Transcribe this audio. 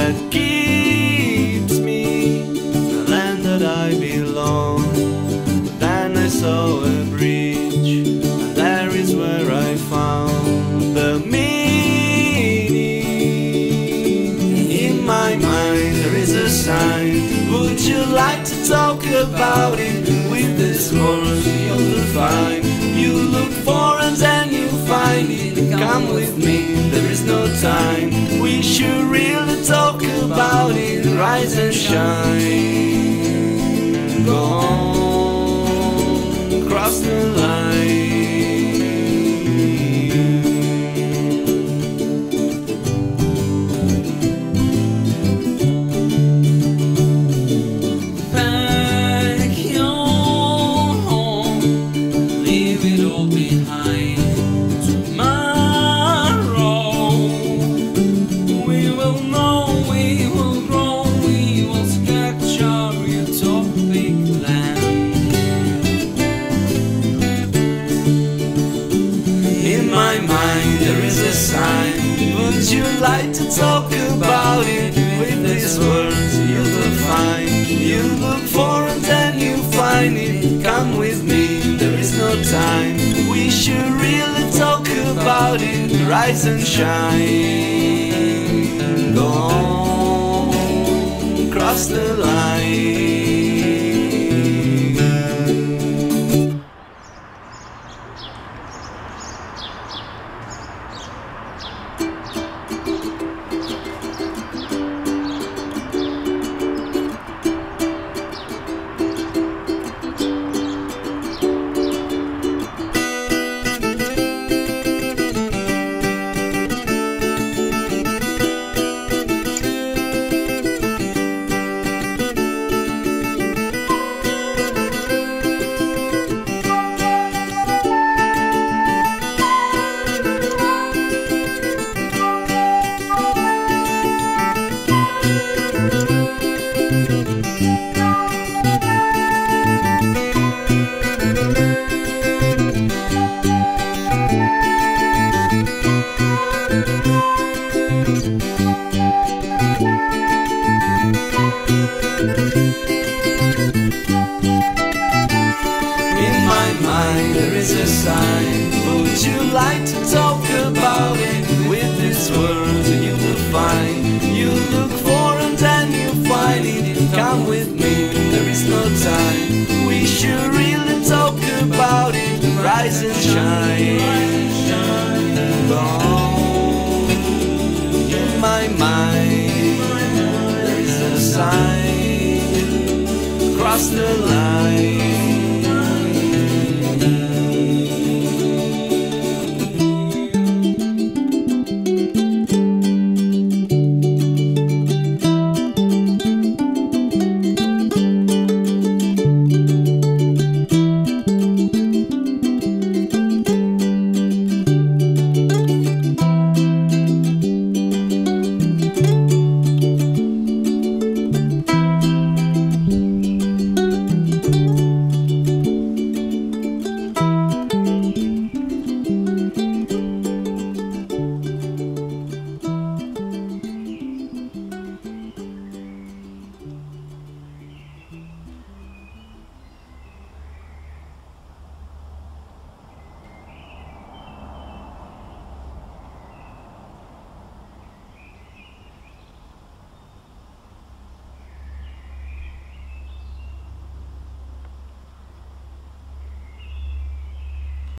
that keeps me the land that I belong. But then I saw a bridge, and there is where I found the meaning. In my mind there is a sign. Would you like to talk about it? With this words you'll define. You look for and then you find it. Come with me, there is no time. We should really talk about it. Rise and shine. Go on, cross the line. Would you like to talk about it? With these words you'll define. You look for and then you find it. Come with me, there is no time. We should really talk about it. Rise and shine. Go on, cross the line. There is a sign. Would you like to talk about it? With these words you define. You look for and then you find it. Come with me, there is no time. We should really talk about it. Rise and shine. Go on. In my mind there is a sign. Cross the line.